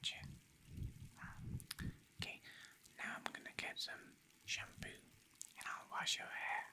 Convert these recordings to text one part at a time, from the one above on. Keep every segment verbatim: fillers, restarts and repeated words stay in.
Gotcha. Okay, now I'm gonna get some shampoo and I'll wash your hair.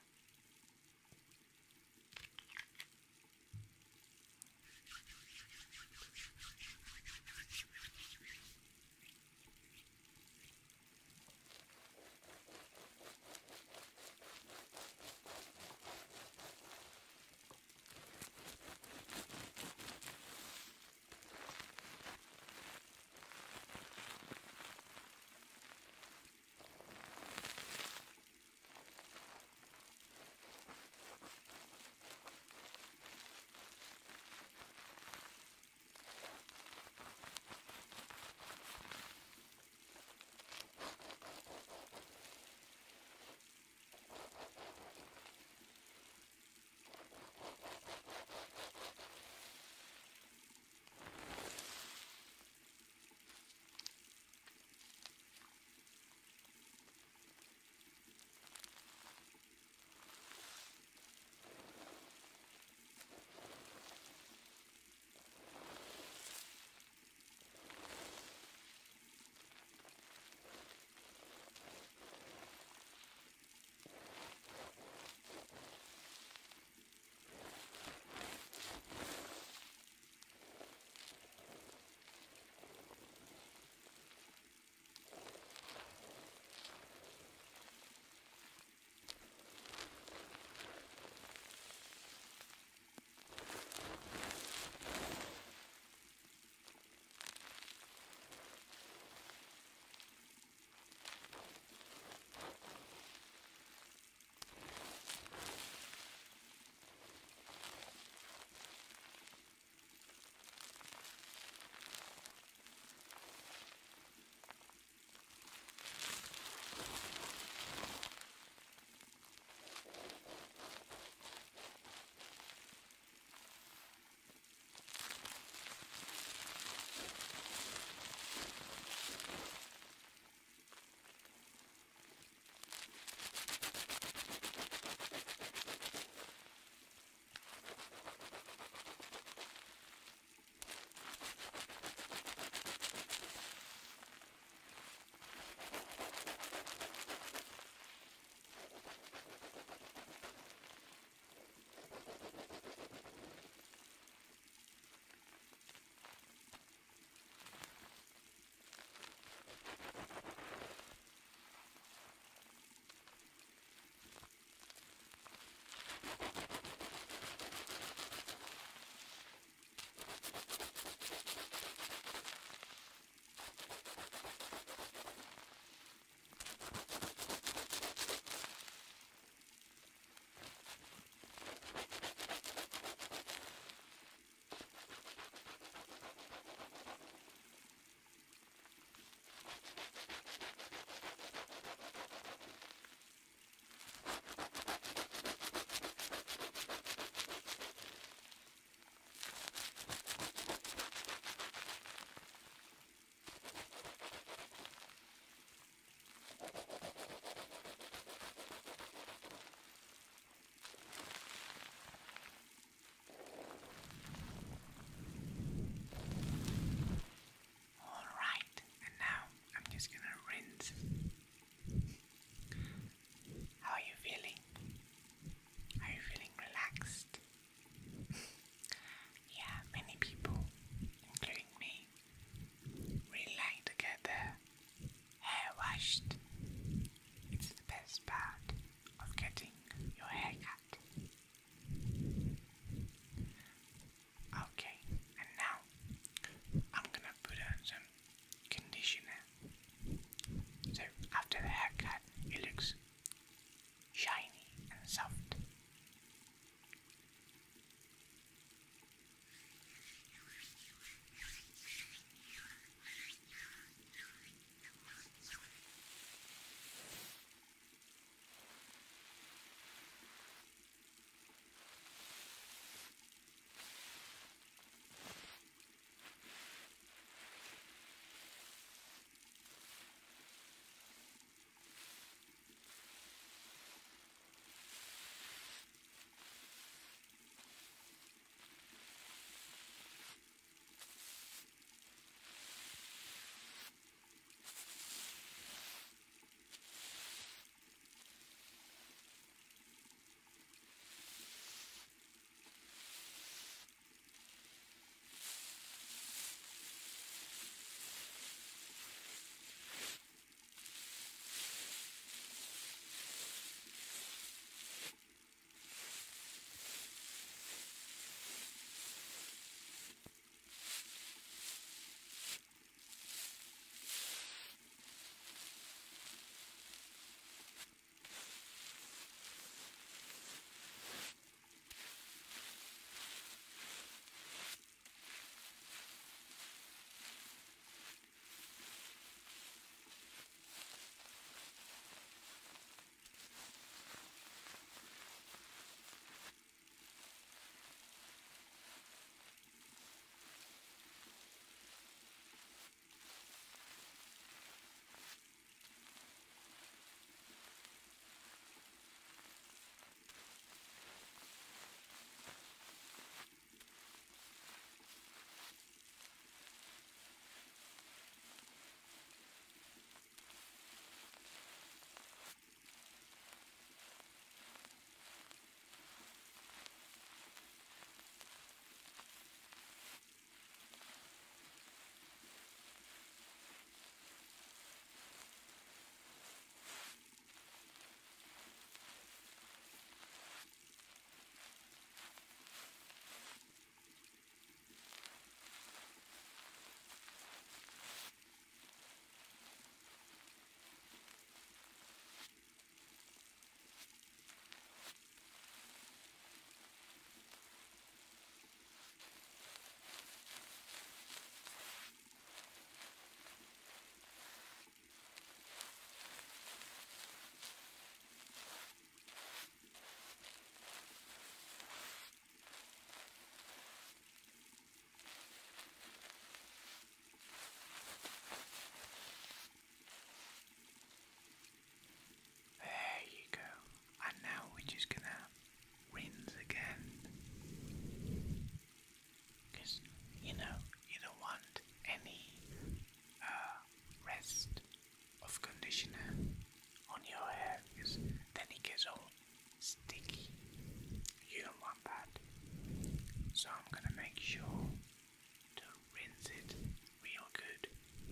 So I'm gonna make sure to rinse it real good.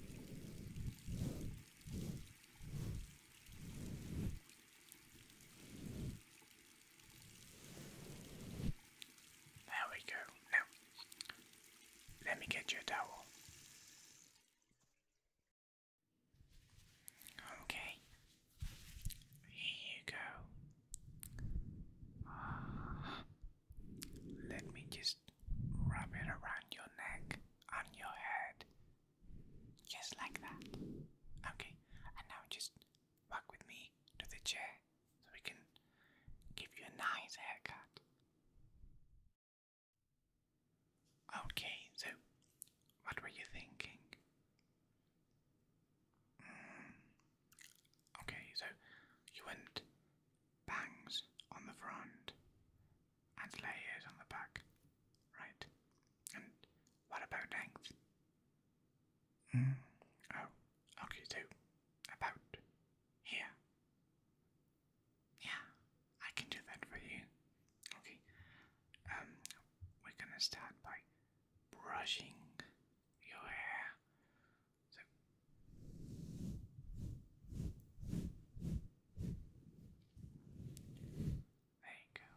There we go. Now, let me get you a towel. Okay. Here you go. Let me just rub it around your neck, on your head. Just like that. Okay. And now just walk with me to the chair so we can give you a nice haircut. Okay, so what were you thinking? Mm. Okay, so you want bangs on the front and layers on the back, right? And what about length? Mm. Oh, okay, so about here. Yeah, I can do that for you. Okay, um, we're gonna start by brushing your hair. So, there you go.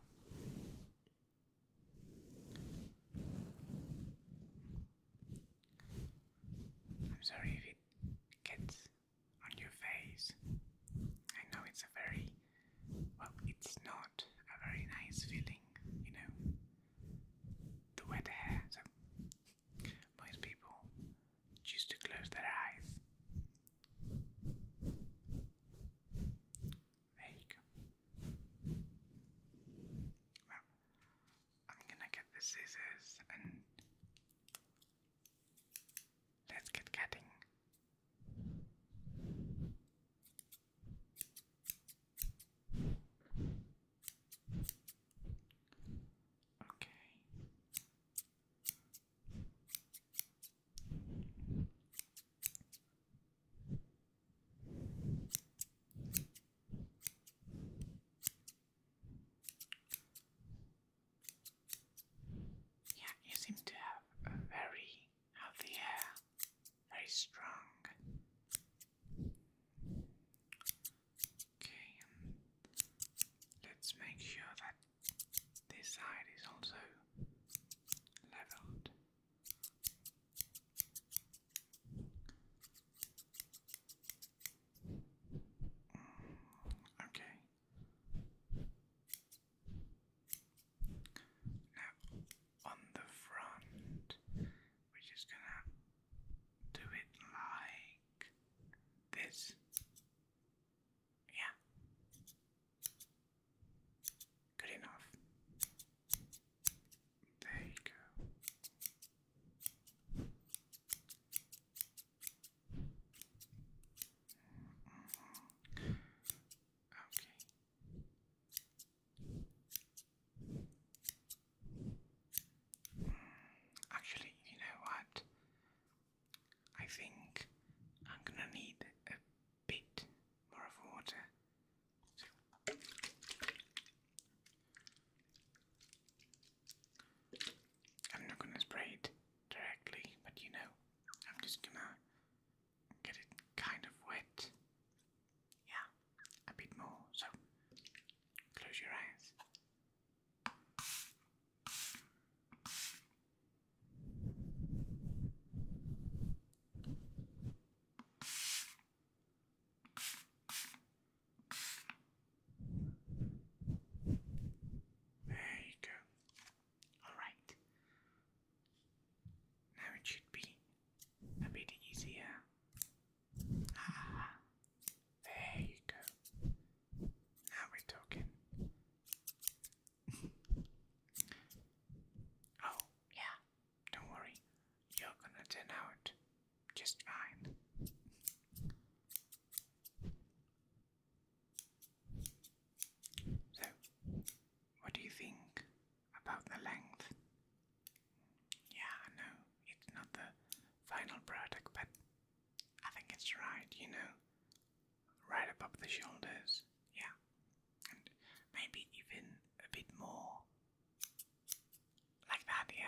I'm sorry if it gets on your face. I know it's a very, well, it's not a very nice feeling, you know, the wet hair. So most people choose to close their eyes. There you go. Well, I'm gonna get the scissors and let's get cutting. Okay. Yeah, you seem to have a very healthy hair, very strong. Okay, let's make sure that this side is also leveled. Okay. Now, on the front, we're just gonna do it like this. Yeah. Good enough. There you go. Okay. Actually, you know what? I think I'm gonna need a bit more of water. So, I'm not gonna spray it directly, but you know, I'm just gonna get it kind of wet. Yeah, a bit more. So, close your eyes. There you go. Alright. Now it should be a bit easier. Ah, there you go. Now we're talking. Oh, yeah, don't worry. You're gonna turn out just fine. So, what do you think about the length? Yeah, I know it's not the final product, but I think it's right, you know, right above the shoulders. Yeah, and maybe even a bit more like that. Yeah.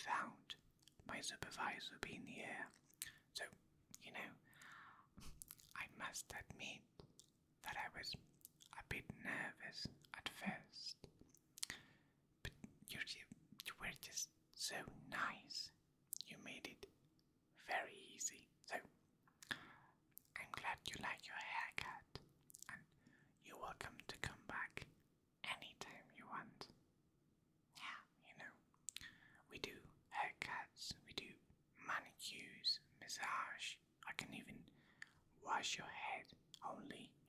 without my supervisor being here. So, you know, I must admit that I was a bit nervous at first. But you, you were just so nice. You made it very easy. So, I'm glad you like your haircut. And you're welcome to come back anytime you want. Yeah, you know, we do haircuts, we do manicures, massage. I can even wash your head only